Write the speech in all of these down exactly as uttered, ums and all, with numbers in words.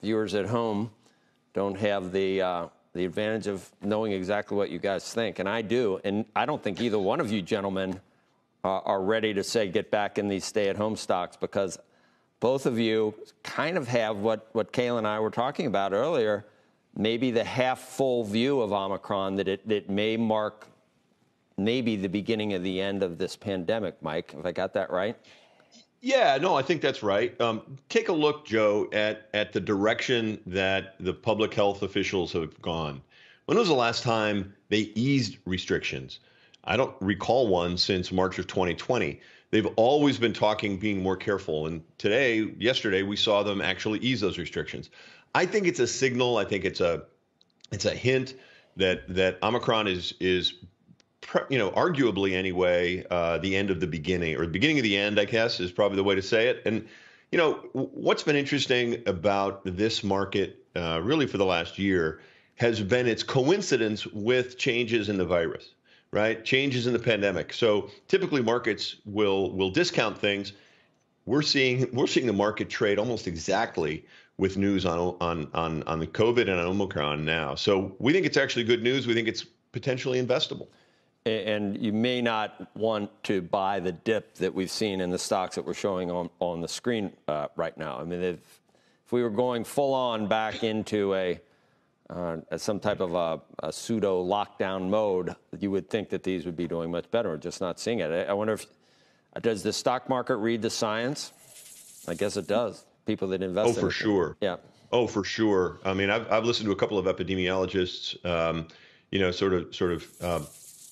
viewers at home don't have the uh, the advantage of knowing exactly what you guys think, and I do. And I don't think either one of you gentlemen uh, are ready to say get back in these stay-at-home stocks, because both of you kind of have what, what Kayla and I were talking about earlier, maybe the half-full view of Omicron, that it, it may mark maybe the beginning of the end of this pandemic. Mike, have I got that right? Yeah, no, I think that's right. Um, take a look, Joe, at, at the direction that the public health officials have gone. When was the last time they eased restrictions? I don't recall one since March of twenty twenty. They've always been talking, being more careful. And today, yesterday, we saw them actually ease those restrictions. I think it's a signal. I think it's a it's a hint that that Omicron is is you know, arguably anyway, uh, the end of the beginning, or the beginning of the end, I guess, is probably the way to say it. And, you know, what's been interesting about this market uh, really for the last year has been its coincidence with changes in the virus, right? Changes in the pandemic. So typically markets will will discount things. We're seeing we're seeing the market trade almost exactly with news on on on on the COVID and on Omicron now. So we think it's actually good news. We think it's potentially investable. And you may not want to buy the dip that we've seen in the stocks that we're showing on, on the screen uh, right now. I mean, if, if we were going full on back into a uh, some type of a, a pseudo lockdown mode, you would think that these would be doing much better. We're just not seeing it. I, I wonder if, does the stock market read the science? I guess it does. People that invest oh, in it. Oh, for sure. Yeah. Oh, for sure. I mean, I've, I've listened to a couple of epidemiologists, um, you know, sort of, sort of, um,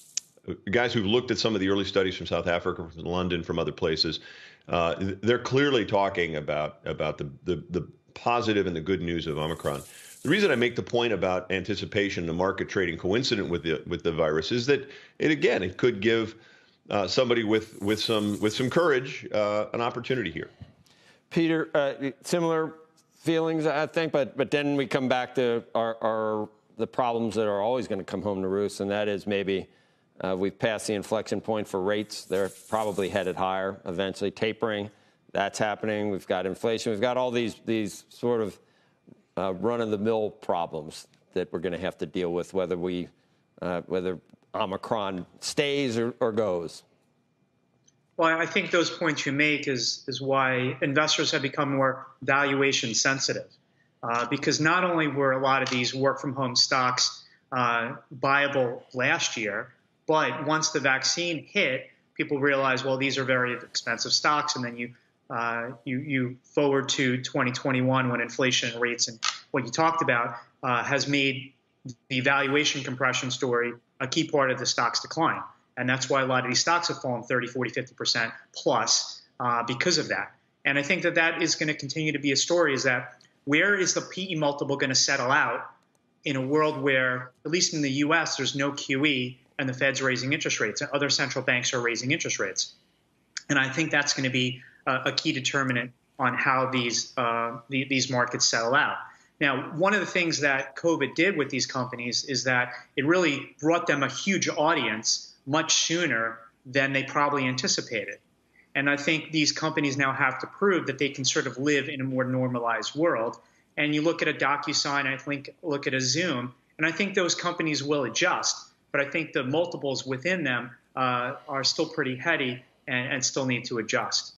guys who've looked at some of the early studies from South Africa, from London, from other places. Uh, they're clearly talking about about the, the the positive and the good news of Omicron. The reason I make the point about anticipation, the market trading coincident with the with the virus, is that it again it could give uh, somebody with with some with some courage uh, an opportunity here. Peter, uh, similar feelings, I think, but but then we come back to our, our the problems that are always going to come home to roost, and that is maybe. Uh, we've passed the inflection point for rates. They're probably headed higher eventually. Tapering, that's happening. We've got inflation. We've got all these these sort of uh, run-of-the-mill problems that we're going to have to deal with, whether we uh, whether Omicron stays or, or goes. Well, I think those points you make is is why investors have become more valuation sensitive, uh, because not only were a lot of these work-from-home stocks uh, viable last year, but once the vaccine hit, people realized, well, these are very expensive stocks. And then you uh, you, you forward to twenty twenty-one, when inflation rates and what you talked about uh, has made the valuation compression story a key part of the stock's decline. And that's why a lot of these stocks have fallen thirty, forty, fifty percent plus uh, because of that. And I think that that is going to continue to be a story, is that where is the P E multiple going to settle out in a world where, at least in the U S, there's no Q E, and the Fed's raising interest rates, and other central banks are raising interest rates. And I think that's going to be a, a key determinant on how these uh, the, these markets settle out. Now, one of the things that COVID did with these companies is that it really brought them a huge audience much sooner than they probably anticipated. And I think these companies now have to prove that they can sort of live in a more normalized world. And you look at a DocuSign, I think, look at a Zoom, and I think those companies will adjust. But I think the multiples within them uh, are still pretty heady and, and still need to adjust.